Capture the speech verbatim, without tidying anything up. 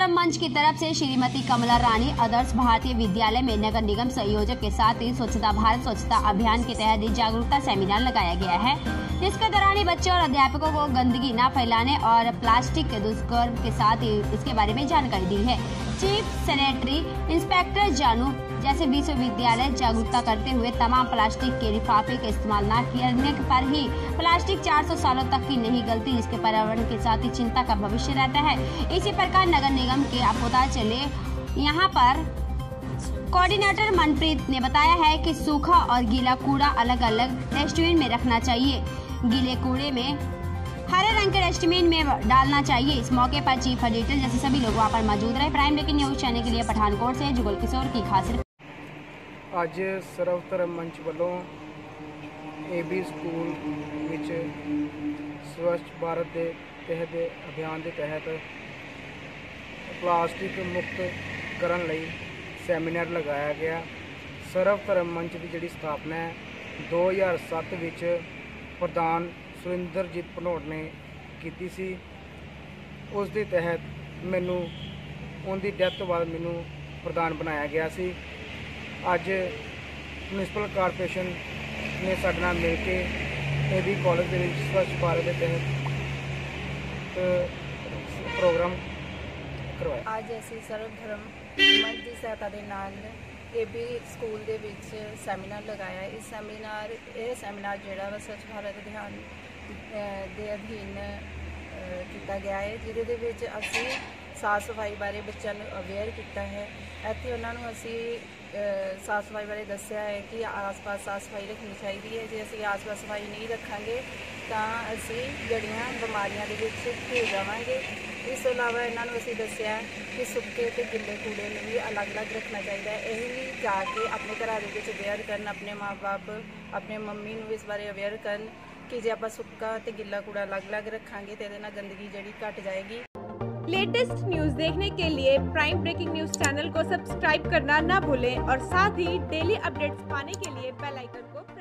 धर्म मंच की तरफ से श्रीमती कमला रानी आदर्श भारतीय विद्यालय में नगर निगम संयोजक के साथ ही स्वच्छता भारत स्वच्छता अभियान के तहत जागरूकता सेमिनार लगाया गया है, जिसके दौरान बच्चों और अध्यापकों को गंदगी न फैलाने और प्लास्टिक के दुष्कर्म के साथ ही इसके बारे में जानकारी दी है। चीफ सैनिटरी इंस्पेक्टर जानू जैसे विश्वविद्यालय जागरूकता करते हुए तमाम प्लास्टिक के लिफाफे का इस्तेमाल न करने पर ही प्लास्टिक चार सौ सालों तक की नहीं गलती, जिसके पर्यावरण के साथ ही चिंता का भविष्य रहता है। इसी प्रकार नगर निगम के आप पता चले यहाँ पर कोऑर्डिनेटर मनप्रीत ने बताया है कि सूखा और गीला कूड़ा अलग अलग डस्टबिन में रखना चाहिए। गीले कूड़े में हरे रंग के डस्टबिन में डालना चाहिए। इस मौके पर चीफ एडिटर जैसे सभी लोग वहाँ पर मौजूद रहे। प्राइम ब्रेकिंग न्यूज चैनल के लिए पठानकोट से जुगल किशोर की खास रिपोर्ट। ਅੱਜ ਸਰਵ ਧਰਮ ਮੰਚ ਵੱਲੋਂ ਏਬੀ ਸਕੂਲ ਵਿੱਚ ਸਵੱਛ ਭਾਰਤ ਦੇ ਤਹਿਤ ਅਭਿਆਨ ਦੇ ਤਹਿਤ ਪਲਾਸਟਿਕ ਮੁਕਤ ਕਰਨ ਲਈ ਸੈਮੀਨਾਰ ਲਗਾਇਆ ਗਿਆ। ਸਰਵ ਧਰਮ ਮੰਚ ਦੀ ਜਿਹੜੀ ਸਥਾਪਨਾ ਹੈ ਦੋ ਹਜ਼ਾਰ ਸੱਤ ਵਿੱਚ ਪ੍ਰਧਾਨ ਸੁਰਿੰਦਰਜੀਤ ਭਨੋਟ ਨੇ ਕੀਤੀ ਸੀ। ਉਸ ਦੇ ਤਹਿਤ ਮੈਨੂੰ ਉਹਦੀ ਡੈਥ ਤੋਂ ਬਾਅਦ ਮੈਨੂੰ ਪ੍ਰਧਾਨ ਬਣਾਇਆ ਗਿਆ ਸੀ। ਅੱਜ ਮਿਊਨਿਸਪਲ ਕਾਰਪੋਰੇਸ਼ਨ ਨੇ ਸਾਡੇ ਨਾਲ ਮਿਲ ਕੇ ਏਬੀ ਕਾਲਜ ਦੇ ਵਿੱਚ ਸਵੱਛ ਭਾਰਤ ਦੇ ਤਹਿਤ ਪ੍ਰੋਗਰਾਮ ਕਰਵਾਇਆ। ਅੱਜ ਅਸੀਂ ਸਰਵ ਧਰਮ ਮੰਚ ਦੀ ਸਹਾਇਤਾ ਦੇ ਨਾਲ ਏਬੀ ਸਕੂਲ ਦੇ ਵਿੱਚ ਸੈਮੀਨਾਰ ਲਗਾਇਆ। ਇਸ ਸੈਮੀਨਾਰ ਇਹ ਸੈਮੀਨਾਰ ਜਿਹੜਾ ਵਾ ਸਵੱਛ ਭਾਰਤ ਅਭਿਆਨ ਦੇ ਅਧੀਨ ਕੀਤਾ ਗਿਆ ਹੈ, ਜਿਹਦੇ ਦੇ ਵਿੱਚ ਅਸੀਂ ਸਾਫ ਸਫਾਈ ਬਾਰੇ ਬੱਚਿਆਂ ਨੂੰ ਅਵੇਅਰ ਕੀਤਾ ਹੈ। ਇੱਥੇ ਉਹਨਾਂ ਨੂੰ ਅਸੀਂ ਸਾਫ ਸਫਾਈ ਬਾਰੇ ਦੱਸਿਆ ਹੈ ਕਿ ਆਸ-ਪਾਸ ਸਾਫ ਸਫਾਈ ਰੱਖਣੀ ਚਾਹੀਦੀ ਹੈ। ਜੇ ਅਸੀਂ ਆਸ-ਪਾਸ ਸਫਾਈ ਨਹੀਂ ਰੱਖਾਂਗੇ ਤਾਂ ਅਸੀਂ ਜੜੀਆਂ ਬਿਮਾਰੀਆਂ ਦੇ ਵਿੱਚ ਘਿਰ ਜਾਵਾਂਗੇ। ਇਸ ਤੋਂ ਇਲਾਵਾ ਇਹਨਾਂ ਨੂੰ ਅਸੀਂ ਦੱਸਿਆ ਕਿ ਸੁੱਕੇ ਅਤੇ ਗਿੱਲੇ ਕੂੜੇ ਨੂੰ ਵੀ ਅਲੱਗ-ਅਲੱਗ ਰੱਖਣਾ ਚਾਹੀਦਾ ਹੈ। ਇਹ ਵੀ ਜਾ ਕੇ ਆਪਣੇ ਘਰਾਂ ਦੇ ਵਿੱਚ ਅਵੇਅਰ ਕਰਨ, ਆਪਣੇ ਮਾਂ-ਬਾਪ ਆਪਣੇ ਮੰਮੀ ਨੂੰ ਇਸ ਬਾਰੇ ਅਵੇਅਰ ਕਰਨ कि जे आप सुक्का ते गिल्ला कूड़ा अलग अलग रखांगे तो इहदे नाल गंदगी जड़ी घट जाएगी। लेटेस्ट न्यूज देखने के लिए प्राइम ब्रेकिंग न्यूज चैनल को सब्सक्राइब करना ना भूलें और साथ ही डेली अपडेट्स पाने के लिए बेल आइकन को